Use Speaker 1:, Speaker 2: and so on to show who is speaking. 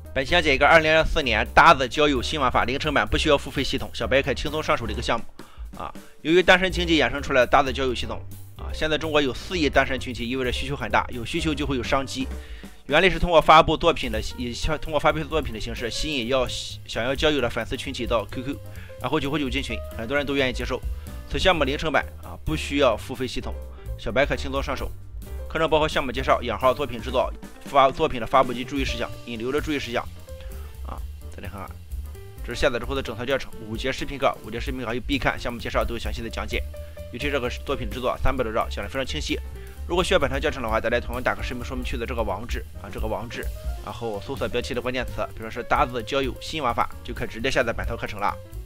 Speaker 1: 本期讲解一个2024年搭子交友新玩法零成本不需要付费系统，小白可以轻松上手的一个项目啊。由于单身经济衍生出来的搭子交友系统啊，现在中国有4亿单身群体，意味着需求很大，有需求就会有商机。原理是通过发布作品的形式吸引想要交友的粉丝群体到 QQ， 然后999进群，很多人都愿意接受。此项目零成本啊，不需要付费系统，小白可轻松上手。课程包括项目介绍、养号、作品制作、作品的发布及注意事项、引流的注意事项啊。再来看看，这是下载之后的整套教程，5节视频课有必看，项目介绍都有详细的讲解。尤其这个作品制作300多兆，讲得非常清晰。如果需要本套教程的话，大家同样打开视频说明区的这个网址，然后搜索标题的关键词，比如说是搭子交友新玩法，就可以直接下载本套课程了。